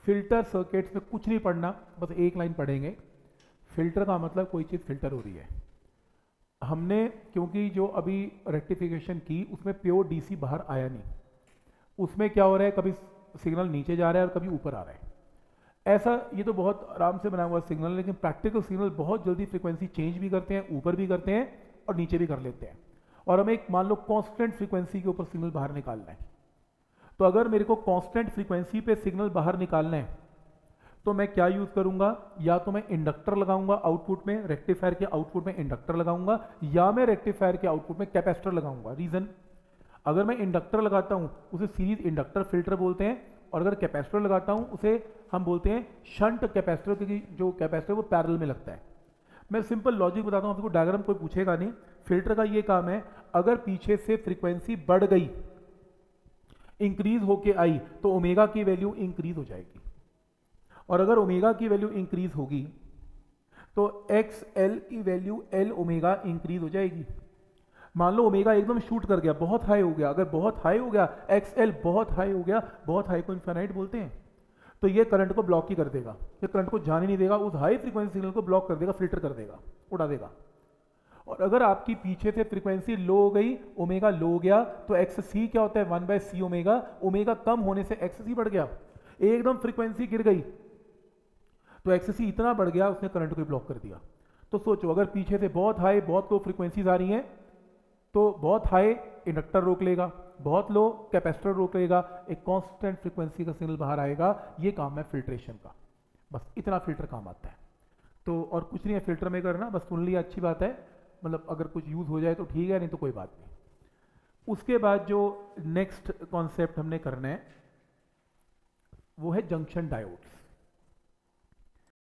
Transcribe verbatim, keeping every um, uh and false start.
Filter circuits में कुछ नहीं पढ़ना, बस एक लाइन पढ़ेंगे। फिल्टर का मतलब कोई चीज़ फिल्टर हो रही है। हमने क्योंकि जो अभी रेक्टिफिकेशन की उसमें प्योर डीसी बाहर आया नहीं, उसमें क्या हो रहा है, कभी सिग्नल नीचे जा रहा है और कभी ऊपर आ रहा है। ऐसा ये तो बहुत आराम से बना हुआ सिग्नल, लेकिन प्रैक्टिकल सिग्नल बहुत जल्दी फ्रीक्वेंसी चेंज भी करते हैं, ऊपर भी करते हैं और नीचे भी कर लेते हैं। और हमें एक मान लो कांस्टेंट फ्रीक्वेंसी के ऊपर सिग्नल बाहर निकालना है, तो अगर मेरे को कांस्टेंट फ्रीक्वेंसी पे सिग्नल बाहर निकालना है तो मैं क्या यूज करूंगा, या तो मैं इंडक्टर लगाऊंगा आउटपुट में, रेक्टिफायर के आउटपुट में इंडक्टर लगाऊंगा, या मैं रेक्टिफायर के आउटपुट में कैपेसिटर लगाऊंगा। रीजन, अगर मैं इंडक्टर लगाता हूं उसे सीरीज इंडक्टर फिल्टर बोलते हैं, और अगर कैपेसिटर लगाता हूं उसे हम बोलते हैं शंट कैपेसिटर, क्योंकि जो कैपेसिटर वो पैरेलल में लगता है। मैं सिंपल लॉजिक बताता हूं आपको, डायग्राम कोई पूछेगा नहीं। फिल्टर का ये काम है, अगर पीछे से फ्रीक्वेंसी बढ़ गई, इंक्रीज होके आई, तो ओमेगा की वैल्यू इंक्रीज हो जाएगी, और अगर ओमेगा की वैल्यू इंक्रीज होगी तो एक्स एल की वैल्यू एल ओमेगा इंक्रीज हो जाएगी। मान लो ओमेगा एकदम शूट कर गया, बहुत हाई हो गया, अगर बहुत हाई हो गया, एक्स एल बहुत हाई हो गया, बहुत हाई को इनफाइनाइट बोलते हैं, तो ये करंट को ब्लॉक ही कर देगा, ये करंट को जाने नहीं देगा, उस हाई फ्रीक्वेंसी सिग्नल को ब्लॉक कर देगा, फिल्टर कर देगा, उड़ा देगा। और अगर आपकी पीछे से फ्रीक्वेंसी लो हो गई, ओमेगा लो हो गया, तो एक्स सी क्या होता है, one by C omega, omega कम होने से एक्स सी बढ़ गया। एकदम फ्रीक्वेंसी गिर गई तो एक्स सी इतना बढ़ गया, उसने करंट को ब्लॉक कर दिया। तो सोचो, अगर पीछे से बहुत हाई बहुत लो फ्रीक्वेंसीज आ रही हैं, तो बहुत हाई इंडक्टर रोक लेगा, बहुत लो कैपेसिटर रोक लेगा, एक कांस्टेंट फ्रीक्वेंसी का सिग्नल बाहर आएगा। ये काम है फिल्ट्रेशन का, बस इतना फिल्टर काम आता है। तो और कुछ नहीं है फिल्टर में करना, बस सुन लिया अच्छी बात है, मतलब अगर कुछ यूज हो जाए तो ठीक है, नहीं तो कोई बात नहीं। उसके बाद जो नेक्स्ट कॉन्सेप्ट हमने करना है वो है जंक्शन डायोड्स।